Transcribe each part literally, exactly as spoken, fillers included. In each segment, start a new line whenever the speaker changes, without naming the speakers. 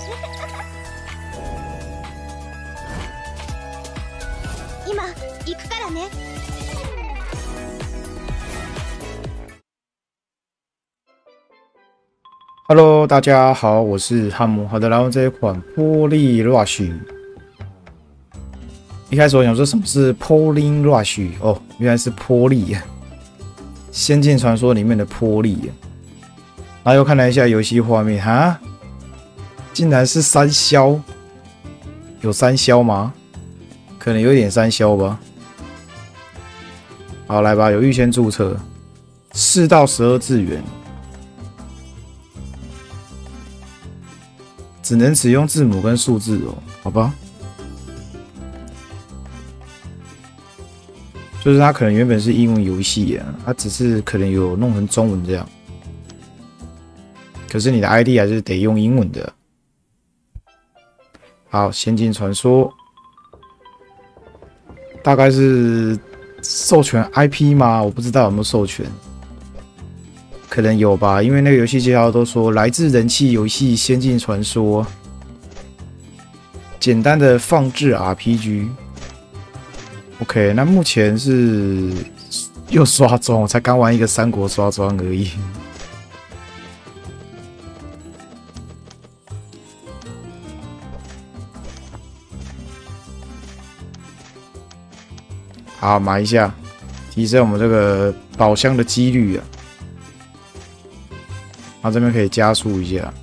今行くからね。
Hello， 大家好，我是汉姆。好的，然后这一款波利 Rush， 一开始我想说什么是 Polling Rush 哦，原来是波利啊，仙境传说里面的波利啊。然后又看了一下游戏画面，哈，竟然是三消，有三消吗？可能有点三消吧。好，来吧，有预先注册，四到十二字元。只能使用字母跟数字哦，好吧？就是它可能原本是英文游戏啊，它只是可能有弄成中文这样，可是你的 I D 还是得用英文的。好，《仙境传说》大概是授权 I P 吗？我不知道有没有授权。可能有吧，因为那个游戏介绍都说来自人气游戏《仙境传说》，简单的放置 R P G。OK， 那目前是又刷装，我才刚玩一个三国刷装而已。好，买一下，提升我们这个宝箱的几率啊。然后这边可以加速一下，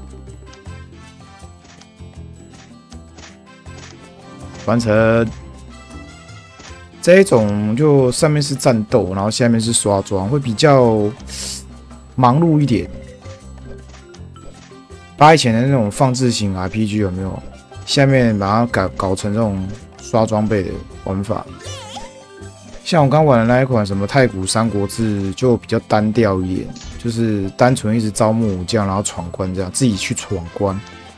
完成这一种就上面是战斗，然后下面是刷装，会比较忙碌一点。把以前的那种放置型 R P G 有没有？下面把它搞搞成这种刷装备的玩法。像我刚玩的那一款什么太古三国志就比较单调一点。就是单纯一直招募武将，然后闯关这样，自己去闯关。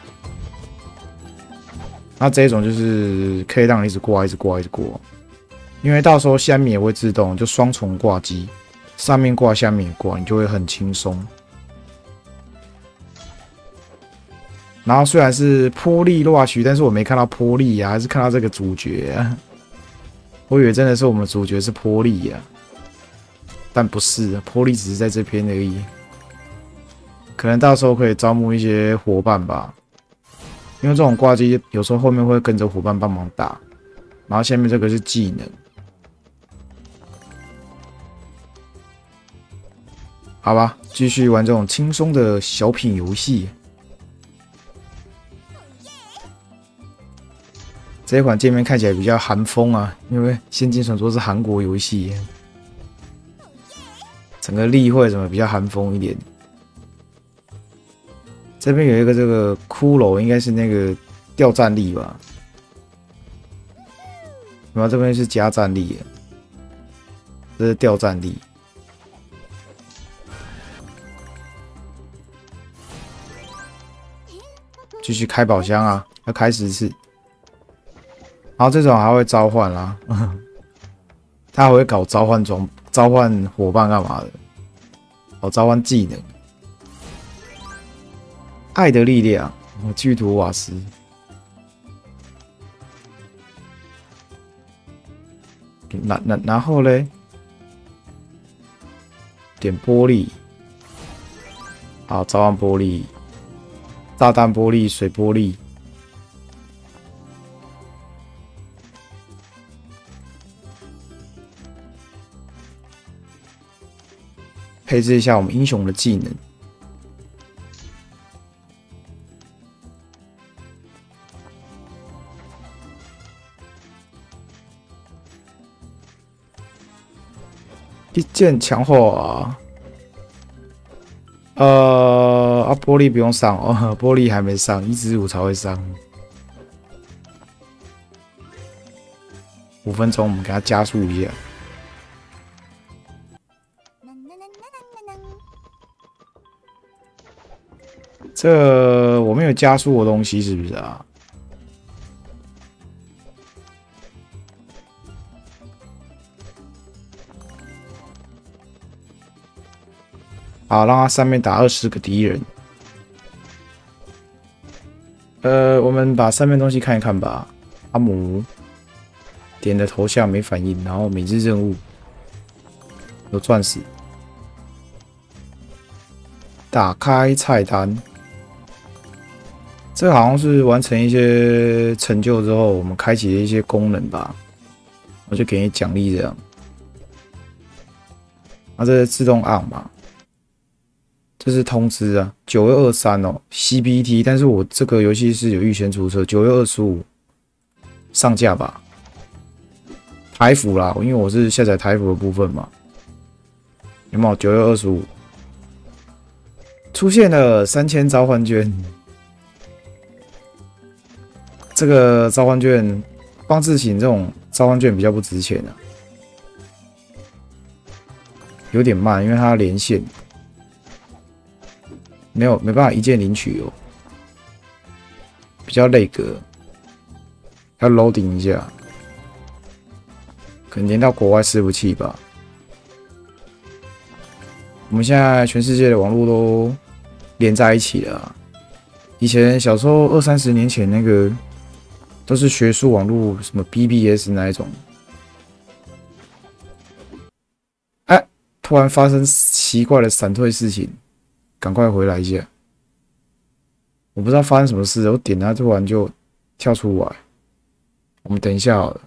那这一种就是可以让你一直挂、一直挂、一直过，因为到时候下面也会自动就双重挂机，上面挂、下面也挂，你就会很轻松。然后虽然是波利 Rush， 但是我没看到波利啊，还是看到这个主角啊。我以为真的是我们主角是波利啊。但不是，波利只是在这边而已。可能到时候可以招募一些伙伴吧，因为这种挂机有时候后面会跟着伙伴帮忙打。然后下面这个是技能，好吧，继续玩这种轻松的小品游戏。这一款界面看起来比较韩风啊，因为《仙境传说》是韩国游戏。整个例会什么比较韩风一点，这边有一个这个骷髅，应该是那个吊战力吧？然后这边是加战力，这是吊战力。继续开宝箱啊，要开十次。然后这种还会召唤啦，他还会搞召唤装。召唤伙伴干嘛的？哦，召唤技能。爱的力量，哦，巨图瓦斯。然然然后嘞，点玻璃。好，召唤玻璃，炸弹玻璃、水玻璃。配置一下我们英雄的技能，一键强化。呃，啊，玻璃不用上哦，玻璃还没上，一至五才会上。五分钟，我们给它加速一下。这我没有加速的东西是不是啊？好，让他上面打二十个敌人。 呃，我们把上面东西看一看吧。阿姆点的头像没反应，然后每日任务有钻石。打开菜单，这好像是完成一些成就之后，我们开启的一些功能吧。我就给你奖励这样。那、啊、这是自动按嘛？这是通知啊，九月二三哦 ，C B T， 但是我这个游戏是有预先注册，九月二十五上架吧。台服啦，因为我是下载台服的部分嘛。有没有？九月二十五出现了三千召唤券，这个召唤券，方志行这种召唤券比较不值钱啊，有点慢，因为它连线。没有，没办法一键领取哦，比较累格，要 loading 一下，可能连到国外伺服器吧。我们现在全世界的网络都连在一起了啊。以前小时候二三十年前那个都是学术网络，什么 B B S 那一种。哎，突然发生奇怪的闪退事情。赶快回来一下！我不知道发生什么事，我点它突然就跳出来。我们等一下好了。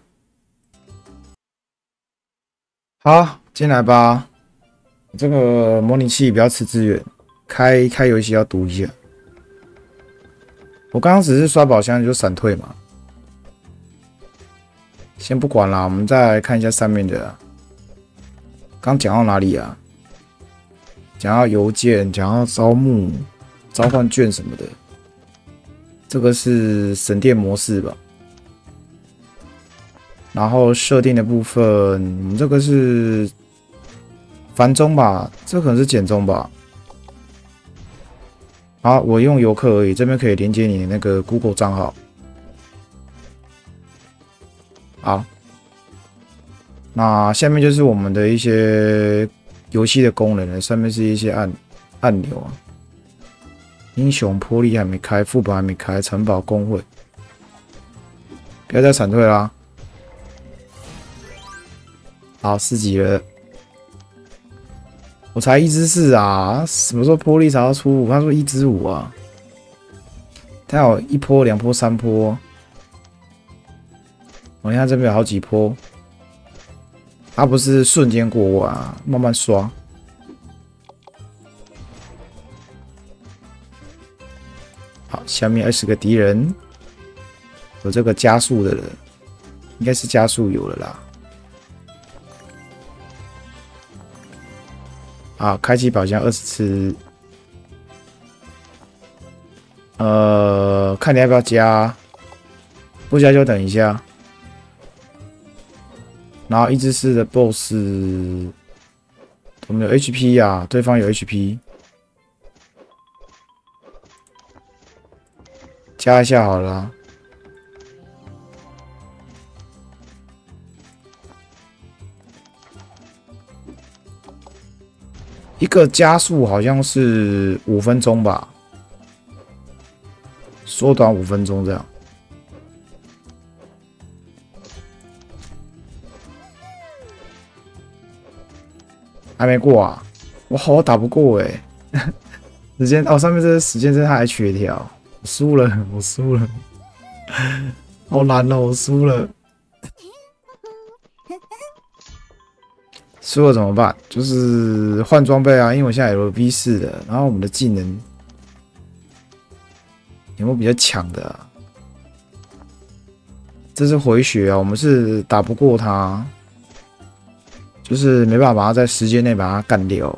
好，进来吧。这个模拟器不要吃资源，开开游戏要读一下。我刚刚只是刷宝箱就闪退嘛，先不管啦，我们再来看一下上面的。刚讲到哪里啊？讲到邮件，讲到招募、召唤券什么的，这个是神殿模式吧？然后设定的部分，这个是繁中吧？这可能是简中吧？好，我用游客而已，这边可以连接你的那个 Google 账号。好，那下面就是我们的一些游戏的功能了，上面是一些按按钮啊。英雄魄力还没开，副本还没开，城堡工会，不要再闪退啦。好，四级了，我才一之四啊，什么时候魄力才要出五？他说一之五啊，他有一波、两波、三波。我看这边有好几波。它不是瞬间过关啊，慢慢刷。好，下面二十个敌人，有这个加速的人，应该是加速有了啦。好，开启宝箱二十次。呃，看你要不要加，不加就等一下。然后一之四的 B O S S， 我们有 H P 呀、啊，对方有 H P， 加一下好了、啊。一个加速好像是五分钟吧，缩短五分钟这样。还没过啊！我好打不过哎、欸，时间哦，上面这个时间真的还缺条，我输了，我输了，好难哦，我输了，输了怎么办？就是换装备啊，因为我现在有 V 四的，然后我们的技能有没有比较强的、啊？这是回血啊，我们是打不过他。就是没办法把它在时间内把它干掉，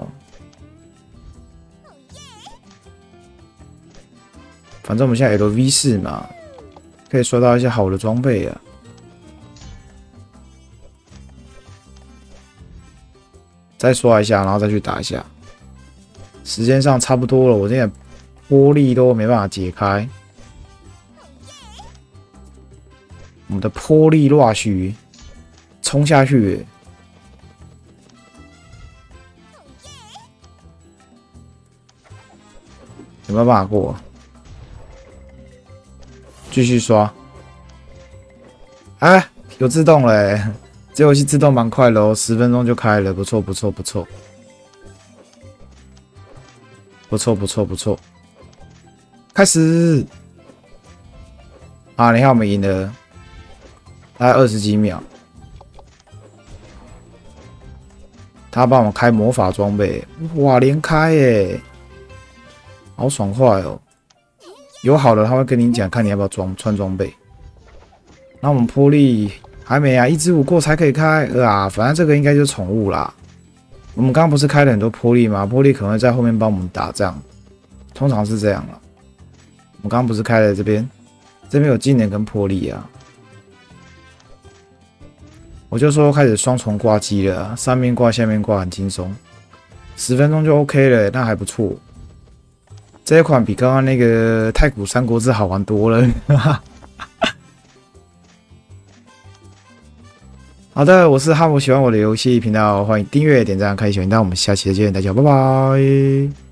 反正我们现在 L V 四嘛，可以刷到一些好的装备啊。再刷一下，然后再去打一下。时间上差不多了，我现在玻璃都没办法解开。我们的玻璃 rush 冲下去。有没有办法过？ 继续刷。哎，有自动嘞、欸，这游戏自动蛮快的哦，十分钟就开了，不错不错不错，不错不错不错。开始啊！你看我们赢了，大概二十几秒。他帮我们开魔法装备，哇，连开耶，好爽快哦！有好的他会跟你讲，看你要不要装穿装备。那我们波利还没啊，一支五过才可以开啊，反正这个应该就是宠物啦。我们刚刚不是开了很多波利吗？波利可能会在后面帮我们打仗，通常是这样啦。我们刚刚不是开了这边，这边有技能跟波利啊。我就说开始双重挂机了、啊，上面挂下面挂很轻松，十分钟就 OK 了，那还不错。这一款比刚刚那个太古三国志好玩多了。好的，我是哈姆，喜欢我的游戏频道，欢迎订阅、点赞、开启小铃铛，我们下期再见，大家拜拜。